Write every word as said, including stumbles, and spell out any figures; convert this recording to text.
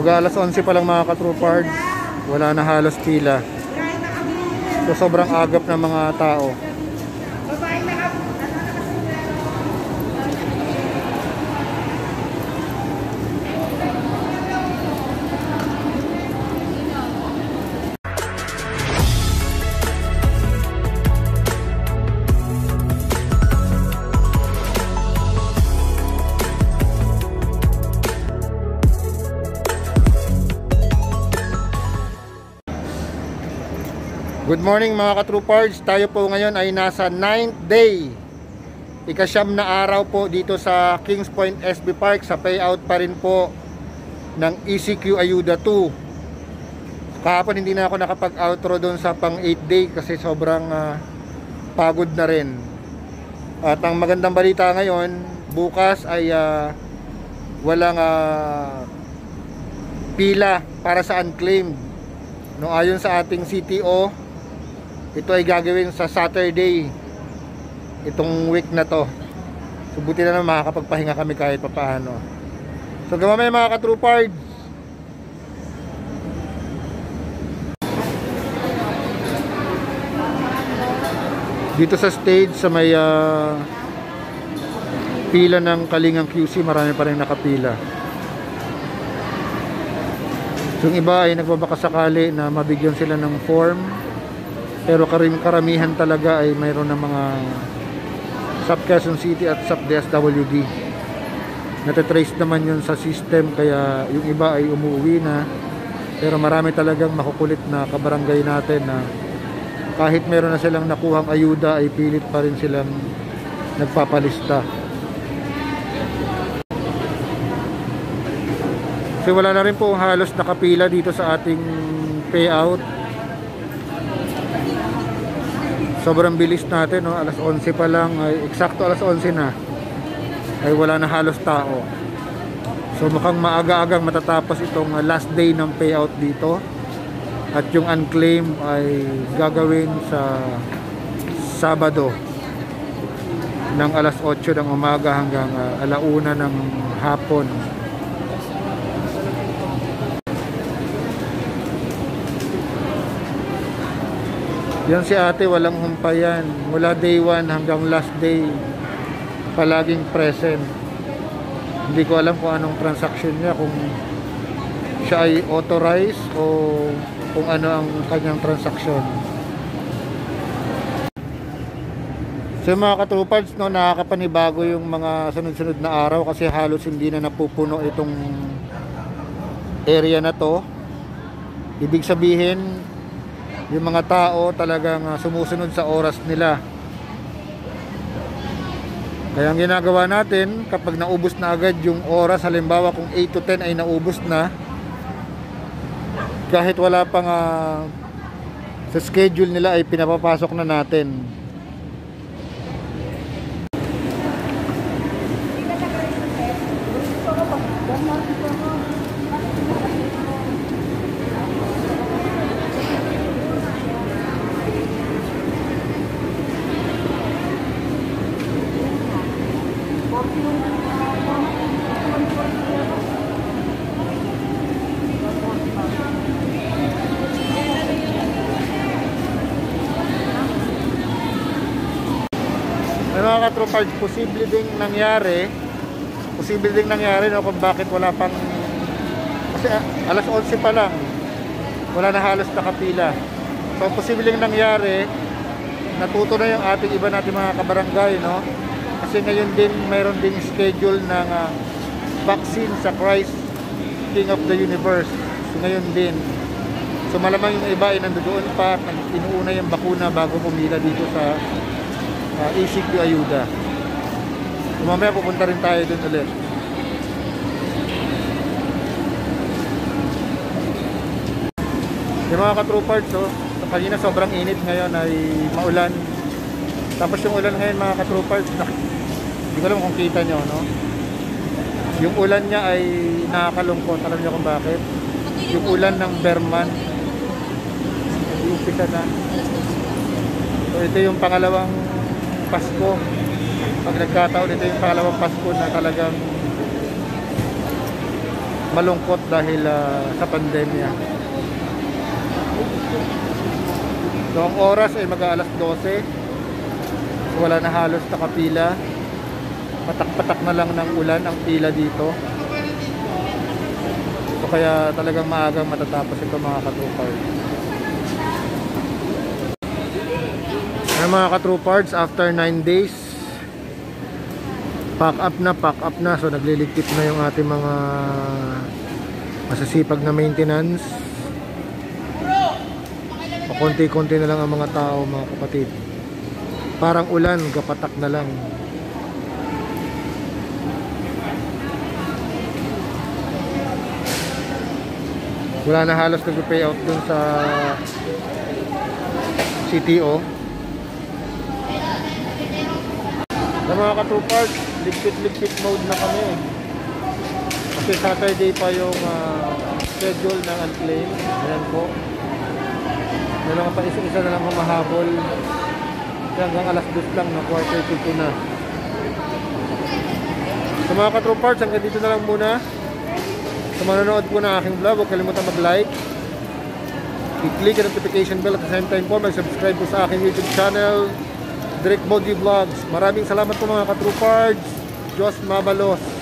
Mag-alas onse pa lang mga ka-troopers, wala na halos pila. So sobrang agap ng mga tao. Good morning mga ka-troopers. Tayo po ngayon ay nasa ninth day, ikasyam na araw po dito sa Kings Point S B Park, sa payout pa rin po ng E C Q Ayuda two. Kahapon hindi na ako nakapag-outro doon sa pang eighth day kasi sobrang uh, pagod na rin. At ang magandang balita ngayon, bukas ay uh, walang uh, pila para sa unclaimed. No, ayon sa ating C T O, ito ay gagawin sa Saturday itong week na to. So buti na naman makakapagpahinga kami kahit papaano. So gamamay mga ka-troopers, dito sa stage sa may uh, pila ng Kalingang Q C, marami pa rin nakapila. So yung iba ay nagbabakasakali na mabigyan sila ng form, pero karim karamihan talaga ay mayroon ng mga sub Quezon City at sub D S W D. Natitrace naman yun sa system, kaya yung iba ay umuwi na. Pero marami talagang makukulit na kabarangay natin na kahit meron na silang nakuhang ayuda ay pilit pa rin silang nagpapalista. So wala na rin po halos nakapila dito sa ating payout. Sobrang bilis natin, no? Alas onse pa lang, ay eksakto alas onse na, ay wala na halos tao. So mukhang maaga-agang matatapos itong last day ng payout dito. At yung unclaimed ay gagawin sa Sabado ng alas otso ng umaga hanggang uh, alauna ng hapon. Yan si ate, walang humpayan. Mula day one hanggang last day, palaging present. Hindi ko alam kung anong transaction niya, kung siya ay authorized o kung ano ang kanyang transaksyon. So mga ka-troopers, no, nakakapanibago yung mga sunod-sunod na araw kasi halos hindi na napupuno itong area na to. Ibig sabihin, yung mga tao talagang uh, sumusunod sa oras nila. Kaya ang ginagawa natin, kapag naubos na agad yung oras, halimbawa kung eight to ten ay naubos na, kahit wala pang uh, sa schedule nila ay pinapapasok na natin. Mga ka-troopers, posible ding nangyari posible ding nangyari no, kung bakit wala pang, kasi alas onse pa lang wala na halos nakapila. So posible ding nangyari, natuto na yung ating iba natin mga kabarangay, no? Kasi ngayon din mayroon ding schedule ng uh, vaccine sa Christ King of the Universe. So ngayon din, so malamang yung iba ay nandoon pa, inuuna yung bakuna bago pumila dito sa Uh, E C Q Ayuda. So, mamaya pupunta rin tayo dun ulit. Yung mga ka-troopers, so, so kanina sobrang init, ngayon ay maulan. Tapos yung ulan ngayon mga ka-troopers, hindi ko alam kung kita nyo, no? Yung ulan niya ay nakakalungkot. Alam niyo kung bakit? Yung ulan ng Berman, nag-uumpisa na. So ito yung pangalawang Pasko. Pag nagkataon, ito yung pangalawang Pasko na talagang malungkot dahil uh, sa pandemya. So ang oras ay mag-aalas dose. Wala na halos nakapila. Patak-patak na lang ng ulan ang pila dito. So kaya talagang maagang matatapos ito mga ka-true. Ay mga ka-true, after nine days, pack up na, pack up na. So nagliligpit na yung ating mga masasipag na maintenance. Konti-konti na lang ang mga tao mga kapatid. Parang ulan, gapatak na lang. Wala na halos nag-pay out dun sa C T O. Sa mga ka-true parts, ligpit-ligpit mode na kami. Kasi Saturday pa yung uh, schedule ng unclaim. Ayan po. May mga pa isa-isa na lang humahabol. Hanggang alas dos lang na quarter to two na. Sa mga ka-true parts, hanggang dito na lang muna. Sa manonood po ng aking vlog, huwag kalimutan mag-like, i-click ang notification bell at the same time po mag-subscribe po sa aking YouTube channel, Direct Modi Vlogs. Maraming salamat po mga ka-true parts. Diyos mabalos.